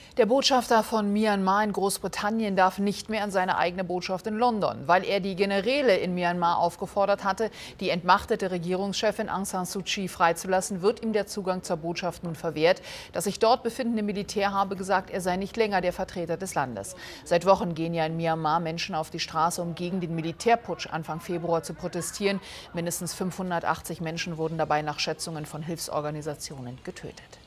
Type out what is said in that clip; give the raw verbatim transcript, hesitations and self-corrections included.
Der Botschafter von Myanmar in Großbritannien darf nicht mehr an seine eigene Botschaft in London, weil er die Generäle in Myanmar aufgefordert hatte, die entmachtete Regierungschefin Aung San Suu Kyi freizulassen, wird ihm der Zugang zur Botschaft nun verwehrt. Das sich dort befindende Militär habe gesagt, er sei nicht länger der Vertreter des Landes. Seit Wochen gehen ja in Myanmar Menschen auf die Straße, um gegen den Militärputsch Anfang Februar zu protestieren. Mindestens fünfhundertachtzig Menschen wurden dabei nach Schätzungen von Hilfsorganisationen getötet.